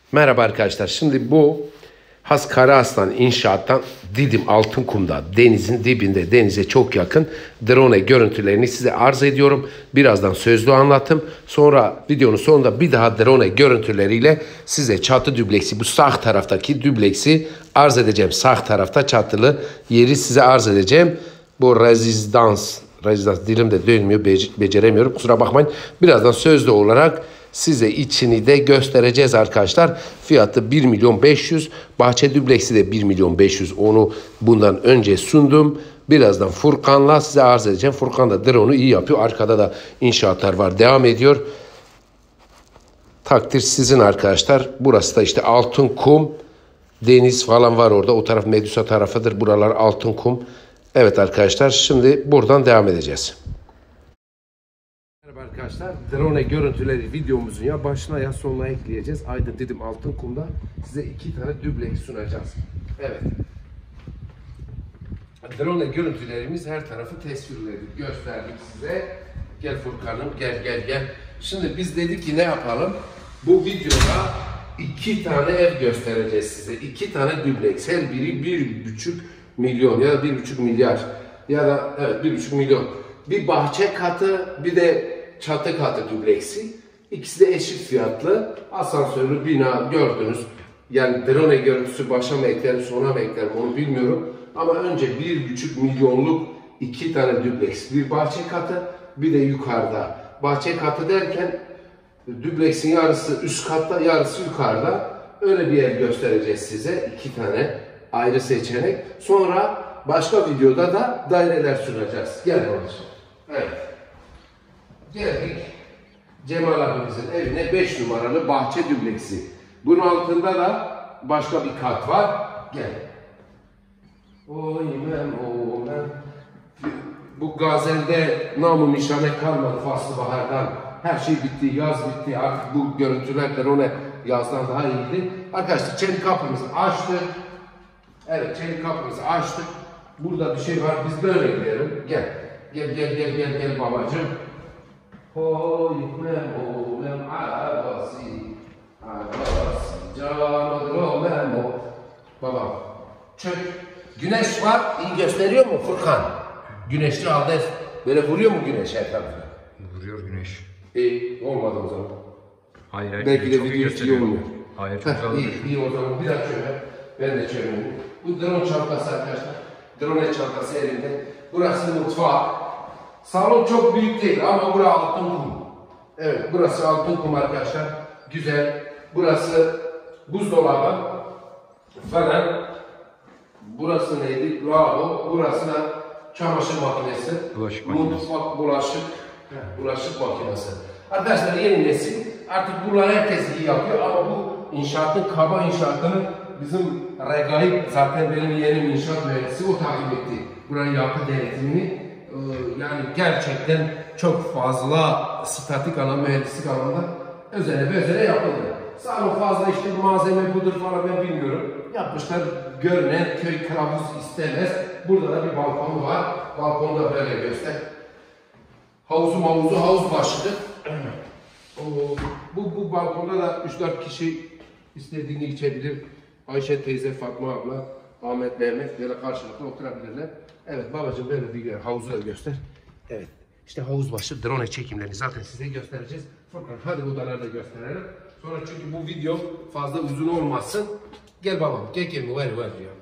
Merhaba arkadaşlar. Şimdi bu Has Karaaslan İnşaat'tan Didim Altınkum'da denizin dibinde, denize çok yakın drone görüntülerini size arz ediyorum. Birazdan sözlü anlattım. Sonra videonun sonunda bir daha drone görüntüleriyle size çatı dübleksi, bu sağ taraftaki dübleksi arz edeceğim. Sağ tarafta çatılı yeri size arz edeceğim. Bu rezidans dilimde dönmüyor, beceremiyorum. Kusura bakmayın. Birazdan sözlü olarak size içini de göstereceğiz arkadaşlar. Fiyatı 1.500.000. Bahçe dübleksi de 1.500.000. Onu bundan önce sundum. Birazdan Furkan'la size arz edeceğim. Furkan da drone'u iyi yapıyor. Arkada da inşaatlar var. Devam ediyor. Takdir sizin arkadaşlar. Burası da işte Altınkum. Deniz falan var orada. O taraf Medusa tarafıdır. Buralar Altınkum. Evet arkadaşlar. Şimdi buradan devam edeceğiz. Merhaba arkadaşlar, drone görüntüleri videomuzun ya başına ya sonuna ekleyeceğiz. Aydın Didim Altınkum'da size 2 tane dübleks sunacağız. Evet. Drone görüntülerimiz her tarafı tesvirledik, gösterdik size. Gel Furkan'ım, gel. Şimdi biz dedik ki ne yapalım? Bu videoda 2 tane ev göstereceğiz size. 2 tane dübleks. Her biri 1,5 milyon ya da 1,5 milyar ya da evet 1,5 milyon. Bir bahçe katı, bir de çatı katı dübleksi. İkisi de eşit fiyatlı. Asansörlü bina gördünüz. Yani drone görüntüsü başa mı eklerim, sona mı eklerim onu bilmiyorum. Ama önce 1,5 milyonluk 2 tane dübleks. Bir bahçe katı, bir de yukarıda. Bahçe katı derken dübleksin yarısı üst katta, yarısı yukarıda. Öyle bir ev göstereceğiz size. 2 tane ayrı seçenek. Sonra başka videoda da daireler sunacağız. Gel babacığım. Evet. Geldik Cemal abimizin evine, 5 numaralı bahçe dübleksi. Bunun altında da başka bir kat var. Gel. Oy men. Bu gazelde namı nişane kalmadı faslı bahardan. Her şey bitti, yaz bitti. Artık bu görüntüler de ona yazdan daha iyiydi. Arkadaşlar çelik kapımızı açtık. Evet, çelik kapımızı açtık. Burada bir şey var. Biz böyle gidelim. Gel babacığım. Oy mem abasi canım mem. Babam. Çök. Güneş var. İyi gösteriyor mu Furkan? Güneşli aldı. Böyle vuruyor mu güneş her tarafına? Vuruyor güneş. İyi. Olmadı o zaman. Hayır. Belki de video iyi olmuyor. Hayır. Çok iyi o zaman. Bir daha çöme. Ben de çömeyim. Bu drone çantası arkadaşlar. Drone çantası elinde. Burası mutfak. Salon çok büyük değil ama burası Altınkum. Evet, burası Altınkum arkadaşlar. Güzel. Burası buzdolabı falan. Burası neydi? Lavabo. Burası da çamaşır makinesi. Bulaşık makinesi. Mutfak, bulaşık makinesi. Arkadaşlar yeni nesil. Artık bunları herkes iyi yapıyor ama bu inşaatın, kaba inşaatını bizim Regaip, zaten benim yeğenim inşaat mühendisi, o takip etti. Buranın yapı denetimini. Yani gerçekten çok fazla statik alan, mühendislik alanında özene yapıldı. Salon fazla işte malzeme budur falan ben bilmiyorum. Yapmışlar, görünen köy kılavuz istemez. Burada da bir balkonu var. Balkonu da böyle göster. Havuz başlığı. Bu balkonda da 3-4 kişi istediğini içebilir. Ayşe teyze, Fatma abla, Ahmet, Mehmet böyle karşılıklı oturabilirler. Evet babacığım böyle bir havuzu da göster. Evet. İşte havuz başı drone çekimlerini zaten size göstereceğiz. Furkan hadi odaları da gösterelim. Sonra çünkü bu video fazla uzun olmasın. Gel babam. Gel ver ya.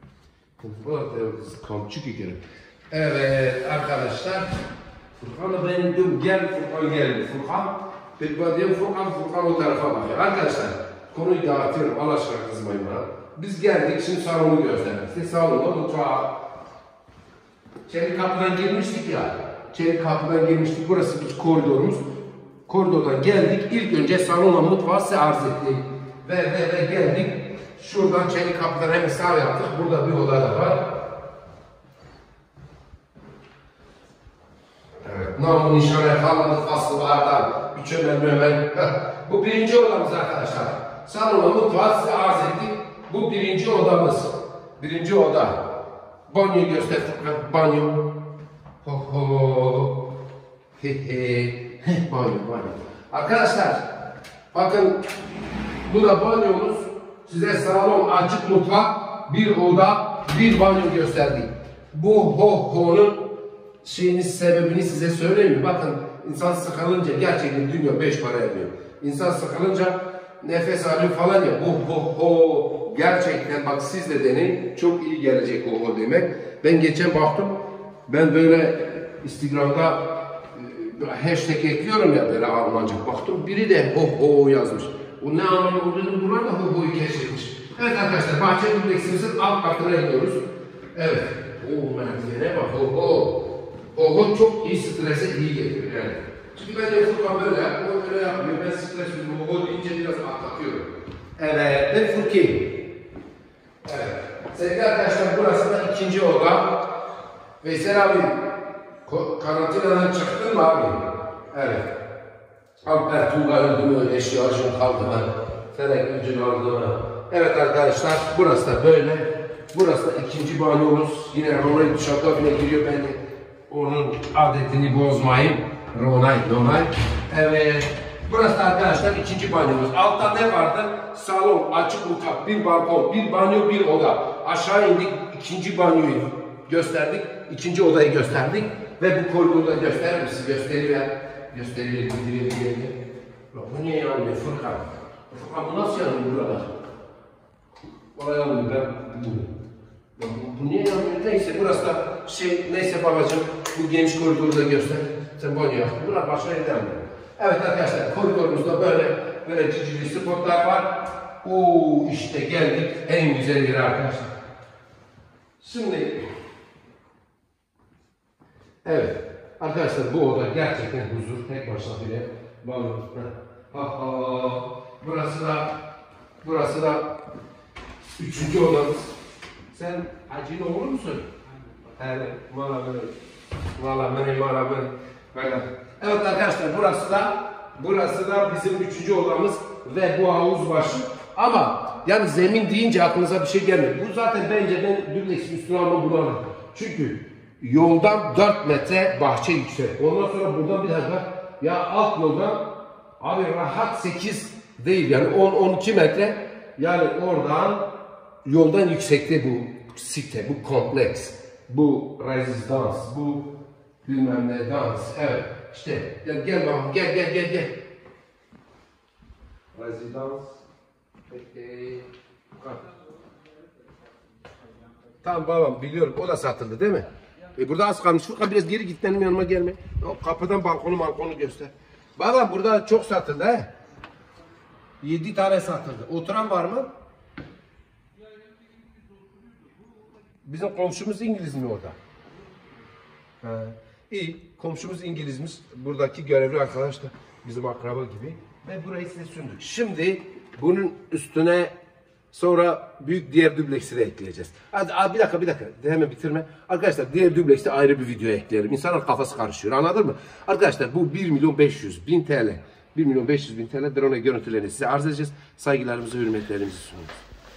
Evet arkadaşlar. Furkan'la benim diyorum gel Furkan geldi. Furkan o tarafa bakıyor. Arkadaşlar konuyu dağıtıyorum. Allah aşkına kızmayın bana. Biz geldik şimdi salonu gösterdik. İşte salonda mutfağı. Çelik kapıdan girmiştik ya. Burası bir koridorumuz. Koridordan geldik. İlk önce salonla mutfağı size arz ettik. Ve geldik. Şuradan çelik kapıdan hemen sağ yaptık. Burada bir oda da var. Evet. Namı nişane kalmadı faslı vardan. Bir çömel. Bu birinci odamız arkadaşlar. Salonla mutfağı size arz ettik. Bu birinci odamız. Birinci oda. Banyo göster Furkan. Banyo. Banyo. Arkadaşlar bakın Bu da banyomuz. Size salon, açık mutfak, bir oda, bir banyo gösterdik. Bu ho-ho'nun sebebini size söyleyeyim mi? Bakın insan sıkılınca gerçekten dünya 5 para yapıyor. İnsan sıkılınca nefes alıyor falan ya. Bu ho-ho gerçekten bak siz de deneyin. Çok iyi gelecek ho-ho demek. Ben geçen baktım. Ben böyle Instagram'da hashtag ekliyorum ya böyle Almanca. Baktım biri de ho-ho yazmış. O ne anlamı olduğunu bunlar da ho-ho'yu keşfetmiş. Evet arkadaşlar bahçe dubleksimizin alt katına iniyoruz. Evet. O merdivene bak ho-ho. Ho-ho çok iyi strese iyi geliyor yani. Çünkü ben de Furkan böyle yapmıyor. Ben stres ho-ho deyince biraz atlatıyorum. Evet. Ben Furki. Evet. Sevgili arkadaşlar burası da ikinci oda. Veysel abi karantinadan çıktın mı abi? Evet. Alper Tuğra'nın eşyacını kaldı mı? Fenek gücünü aldı mı? Evet arkadaşlar burası da böyle. Burası da ikinci banyomuz. Yine Ronay duşakabine giriyor. Ben onun adetini bozmayayım. Ronay. Evet. Burası da arkadaşlar ikinci banyomuz. Altta ne vardı? Salon, açık mutfak, bir balkon, bir banyo, bir oda. Aşağı indik. İkinci banyoyu gösterdik. İkinci odayı gösterdik. Ve bu koridorda gösterir misin? Gösteriyor. Gösteriyor. Bu niye yanmıyor Furkan? Furkan bu nasıl yanmıyor buralar? Oraya yanmıyor. Bu niye yanmıyor? Neyse burası da neyse babacığım bu geniş koridoru da göster. Sen banyo yaptın. Burası başka yerden mi? Evet arkadaşlar koridorumuzda böyle cicili spotlar var. Oo işte geldik en güzel yere arkadaşlar. Şimdi evet arkadaşlar bu oda gerçekten huzur tek başına bile banyo. Burası da üçüncü odamız. Sen Hacı'nın oğlu musun? Evet. Valla böyle. Evet arkadaşlar burası da bizim üçüncü odamız ve bu havuz başı. Ama yani zemin deyince aklınıza bir şey gelmiyor. Bu zaten bence ben dubleksin üstüne alma bulamam. Çünkü yoldan 4 metre bahçe yüksek. Ondan sonra buradan bir dakika ya alt yoldan abi rahat 8 değil yani 10-12 metre yani oradan yoldan yüksekte bu site, bu kompleks, bu rezidans, bu bilmem ne dans. Evet işte gel bakalım gel. Rezidans. Peki. Tamam babam biliyorum o da satıldı değil mi? Burada az kalmış. Furkan biraz geri git benim yanıma gelme. O kapıdan balkonu göster. Babam burada çok satıldı he. 7 tane satıldı. Oturan var mı? Bizim komşumuz İngiliz mi orada? Ha. İyi. Komşumuz İngilizmiş. Buradaki görevli arkadaş da bizim akraba gibi. Ve burayı size sündük. Şimdi bunun üstüne sonra büyük diğer dubleksi de ekleyeceğiz. Hadi bir dakika. Hemen bitirme. Arkadaşlar diğer dubleksi ayrı bir video ekleyelim. İnsanın kafası karışıyor. Anladın mı? Arkadaşlar bu 1.500.000 TL. 1.500.000 TL drone görüntülerini size arz edeceğiz. Saygılarımızı, hürmetlerimizi sunuyoruz.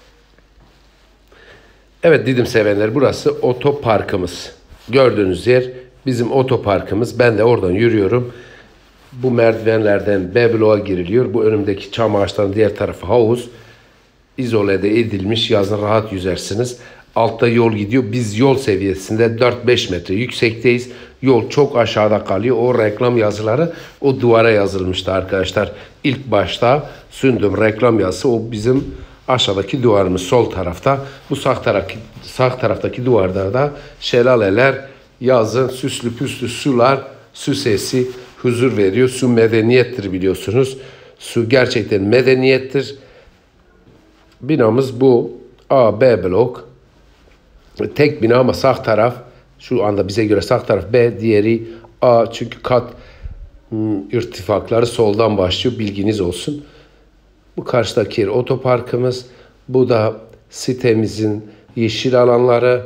Evet Didim sevenler burası otoparkımız. Gördüğünüz yer bizim otoparkımız. Ben de oradan yürüyorum. Bu merdivenlerden B bloğa giriliyor. Bu önümdeki çam ağaçlarının diğer tarafı havuz. İzolede edilmiş. Yazın rahat yüzersiniz. Altta yol gidiyor. Biz yol seviyesinde 4-5 metre yüksekteyiz. Yol çok aşağıda kalıyor. O reklam yazıları o duvara yazılmıştı arkadaşlar. İlk başta sündüm reklam yazısı o bizim aşağıdaki duvarımız sol tarafta. Bu sağ taraftaki duvarda da şelaleler, yazın süslü püslü sular, su sesi huzur veriyor. Su medeniyettir biliyorsunuz. Su gerçekten medeniyettir. Binamız bu. A, B blok. Tek bina ama sağ taraf şu anda bize göre sağ taraf B, diğeri A. Çünkü kat irtifakları soldan başlıyor. Bilginiz olsun. Bu karşıdaki yer otoparkımız. Bu da sitemizin yeşil alanları.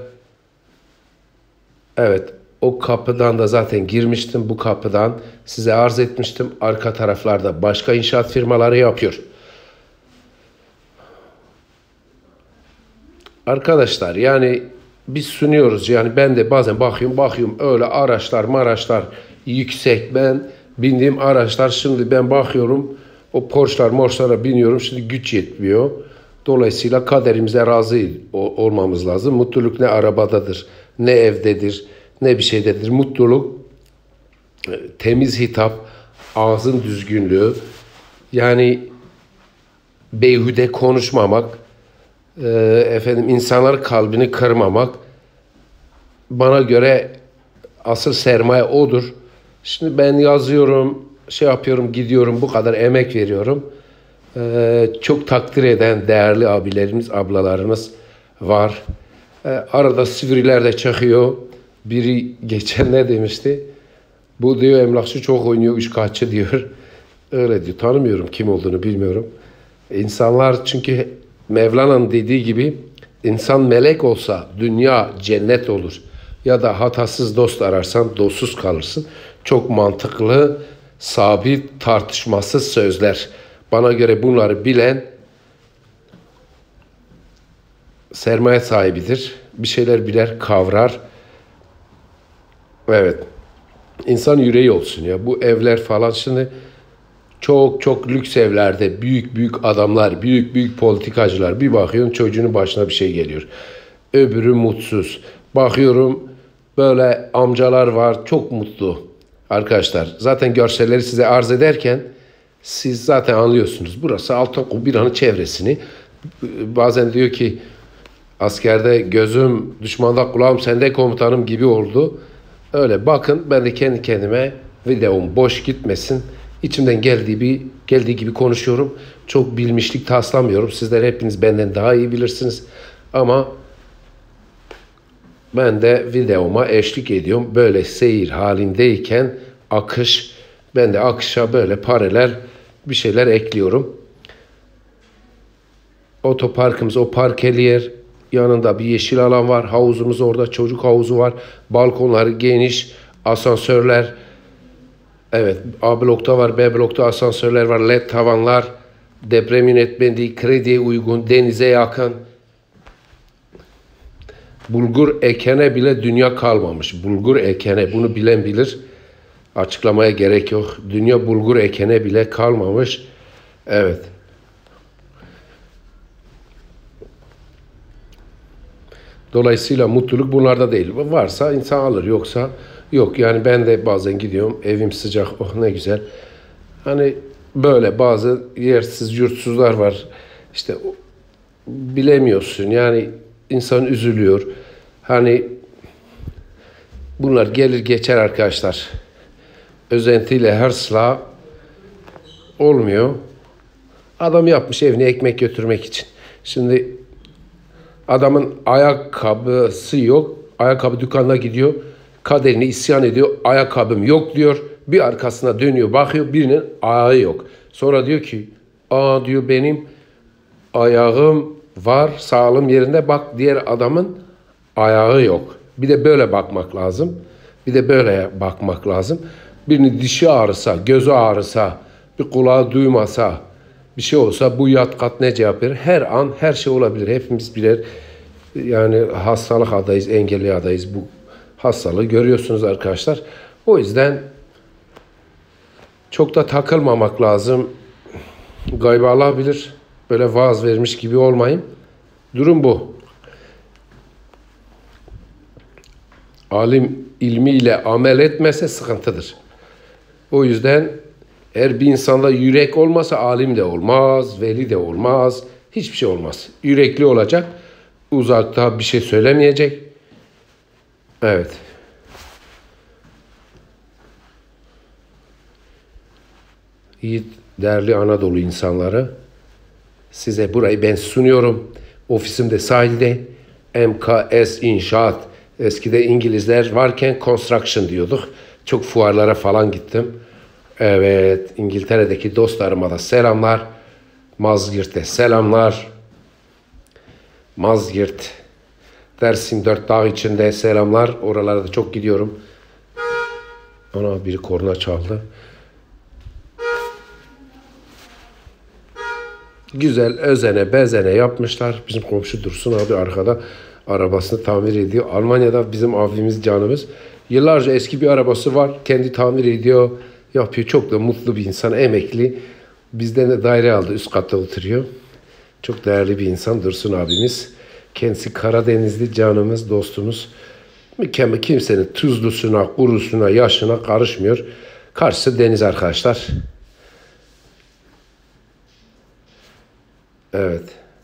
Evet. O kapıdan da zaten girmiştim. Bu kapıdan size arz etmiştim. Arka taraflarda başka inşaat firmaları yapıyor. Arkadaşlar yani biz sunuyoruz. Yani ben de bazen bakıyorum öyle araçlar yüksek. Ben bindiğim araçlar şimdi ben bakıyorum O Porsche'lara biniyorum. Şimdi güç yetmiyor. Dolayısıyla kaderimize razı olmamız lazım. Mutluluk ne arabadadır, ne evdedir, ne bir şeydedir. Mutluluk temiz hitap, ağzın düzgünlüğü, yani beyhude konuşmamak, insanların kalbini kırmamak, bana göre asıl sermaye odur. Şimdi ben yazıyorum, şey yapıyorum, gidiyorum, bu kadar emek veriyorum. Çok takdir eden değerli abilerimiz, ablalarımız var. Arada sivriler de çakıyor. Biri geçen ne demişti? Bu diyor emlakçı çok oynuyor, üçkağıtçı diyor. Öyle diyor. Tanımıyorum, kim olduğunu bilmiyorum. İnsanlar, çünkü Mevlana'nın dediği gibi insan melek olsa dünya cennet olur. Ya da hatasız dost ararsan dostsuz kalırsın. Çok mantıklı, sabit, tartışmasız sözler. Bana göre bunları bilen sermaye sahibidir. Bir şeyler bilir, kavrar. Evet. İnsan yüreği olsun ya. Bu evler falan şimdi çok çok lüks evlerde büyük büyük adamlar, büyük büyük politikacılar, bir bakıyorum çocuğunun başına bir şey geliyor. Öbürü mutsuz. Bakıyorum böyle amcalar var çok mutlu. Arkadaşlar zaten görselleri size arz ederken siz zaten anlıyorsunuz. Burası Altınbiran'ın çevresini. Bazen diyor ki askerde gözüm düşmanda, kulağım sende komutanım gibi oldu. Öyle bakın, ben de kendi kendime videom boş gitmesin. İçimden geldiği gibi konuşuyorum. Çok bilmişlik taslamıyorum. Sizler hepiniz benden daha iyi bilirsiniz. Ama ben de videoma eşlik ediyorum. Böyle seyir halindeyken akış, ben de akışa böyle paralel bir şeyler ekliyorum. Otoparkımız, o parkeli yer. Yanında bir yeşil alan var. Havuzumuz orada. Çocuk havuzu var. Balkonları geniş. Asansörler. Evet. A blokta var. B blokta asansörler var. LED tavanlar. Deprem yönetmeliği, krediye uygun. Denize yakın. Bulgur ekene bile dünya kalmamış. Bulgur ekene. Bunu bilen bilir. Açıklamaya gerek yok. Dünya bulgur ekene bile kalmamış. Evet. Dolayısıyla mutluluk bunlarda değil. Varsa insan alır, yoksa yok. Yani ben de bazen gidiyorum, evim sıcak, oh ne güzel. Hani böyle bazı yersiz, yurtsuzlar var. İşte bilemiyorsun, yani insan üzülüyor. Hani bunlar gelir geçer arkadaşlar. Özentiyle, hırsla olmuyor. Adam yapmış evine ekmek götürmek için. Şimdi adamın ayakkabısı yok. Ayakkabı dükkanına gidiyor. Kaderine isyan ediyor. Ayakkabım yok diyor. Bir arkasına dönüyor, bakıyor, birinin ayağı yok. Sonra diyor ki, diyor benim ayağım var, sağlığım yerinde, bak diğer adamın ayağı yok. Bir de böyle bakmak lazım. Bir de böyle bakmak lazım. Birinin dişi ağrısa, gözü ağrısa, bir kulağı duymasa, bir şey olsa bu yat kat ne cevap verir? Her an her şey olabilir. Hepimiz birer yani hastalık adayız, engelli adayız. Bu hastalığı görüyorsunuz arkadaşlar. O yüzden çok da takılmamak lazım. Gayba alabilir. Böyle vaaz vermiş gibi olmayın. Durum bu. Alim ilmiyle amel etmese sıkıntıdır. O yüzden eğer bir insanda yürek olmasa alim de olmaz, veli de olmaz, hiçbir şey olmaz. Yürekli olacak, uzakta bir şey söylemeyecek. Evet. İyi, değerli Anadolu insanları, size burayı ben sunuyorum. Ofisim de sahilde. MKS İnşaat. Eskide İngilizler varken construction diyorduk. Çok fuarlara falan gittim. Evet, İngiltere'deki dostlarıma da selamlar. Mazgirt'te selamlar. Mazgirt, Dersim 4 dağ içinde selamlar. Oralara da çok gidiyorum. Ana biri korna çaldı. Güzel, özene, bezene yapmışlar. Bizim komşu Dursun abi arkada arabasını tamir ediyor. Almanya'da bizim abimiz, canımız. Yıllarca eski bir arabası var. Kendi tamir ediyor, yapıyor. Çok da mutlu bir insan, emekli. Bizden de daire aldı. Üst katta oturuyor. Çok değerli bir insan Dursun abimiz. Kendisi Karadenizli canımız, dostumuz. Mükemmel, kimsenin tuzlusuna, kurusuna, yaşına karışmıyor. Karşısı deniz arkadaşlar. Evet.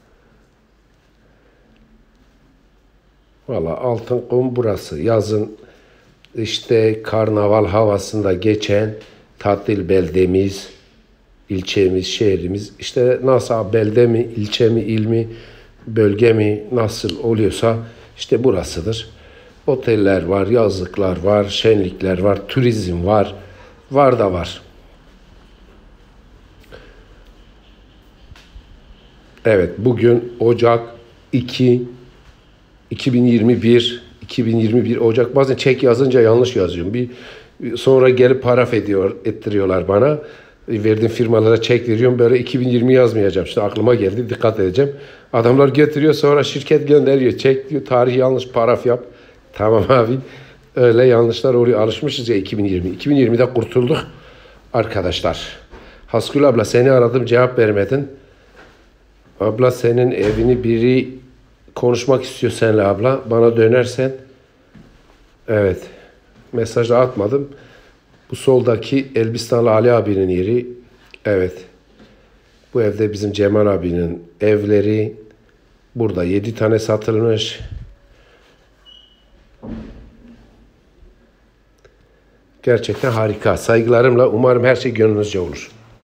Valla Altınkum burası. Yazın işte karnaval havasında geçen tatil beldemiz, ilçemiz, şehrimiz. İşte nasıl belde mi, ilçe mi, il mi, bölge mi nasıl oluyorsa işte burasıdır. Oteller var, yazlıklar var, şenlikler var, turizm var. Var da var. Evet, bugün Ocak 2 2021 Ocak. Bazen çek yazınca yanlış yazıyorum. Sonra gelip paraf ettiriyorlar bana. Verdiğim firmalara çek veriyorum. Böyle 2020 yazmayacağım. İşte aklıma geldi. Dikkat edeceğim. Adamlar getiriyor, sonra şirket gönderiyor. Çek diyor. Tarih yanlış, paraf yap. Tamam abi. Öyle yanlışlar oluyor. Alışmışız ya 2020. 2020'de kurtulduk arkadaşlar. Haskül abla, seni aradım, cevap vermedin. Abla, senin evini biri konuşmak istiyor seninle abla. Bana dönersen. Evet. Mesajı atmadım. Bu soldaki Elbistanlı Ali abinin yeri. Evet. Bu evde bizim Cemal abinin evleri. Burada 7 tane satılmış. Gerçekten harika. Saygılarımla, umarım her şey gönlünüzce olur.